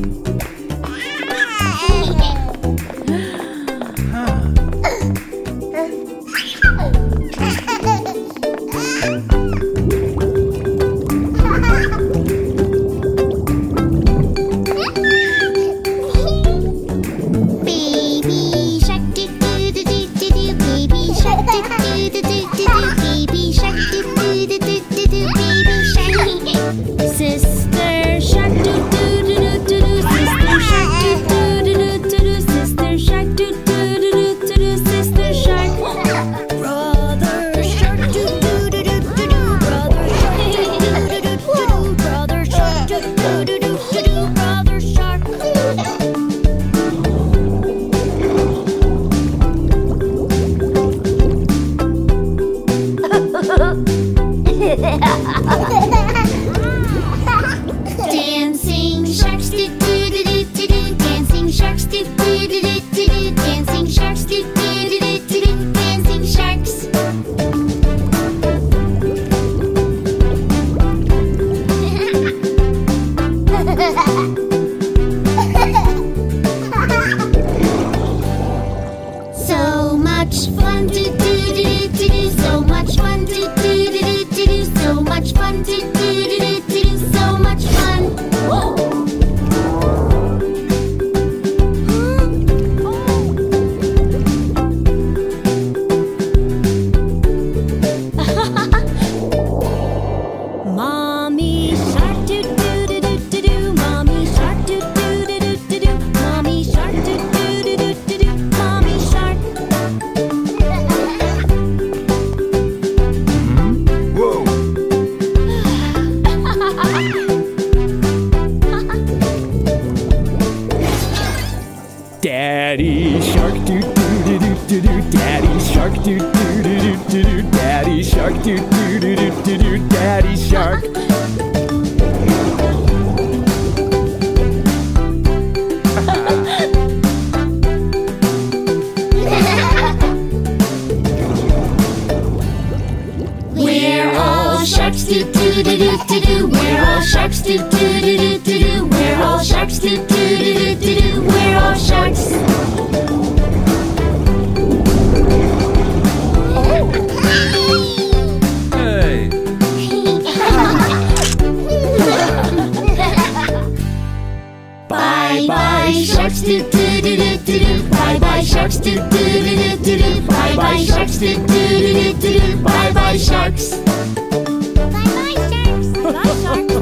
Dancing sharks do do do do do do. Dancing sharks do do do do do do. Dancing sharks do do do do do do. Dancing sharks. So much fun to do do do do do. So much fun to do do do do do. So much fun to do do do do do. So much fun. Mommy shark do do do do do do. Mommy shark do do do do do do. Mommy shark do do do do do do. Mommy shark. Whoa! Daddy shark do do do do do do. Daddy shark do do do do do do. Daddy shark do do do do do do. Daddy shark. We're all sharks do do do do do do. We're all sharks do do do do do do. We're all sharks do do do do do do. We're all sharks. Hey! Bye bye sharks do do do do do do. Bye bye sharks do do do do do do. Bye bye sharks do do do do do do. Bye bye sharks. Bye bye sharks. Bye sharks.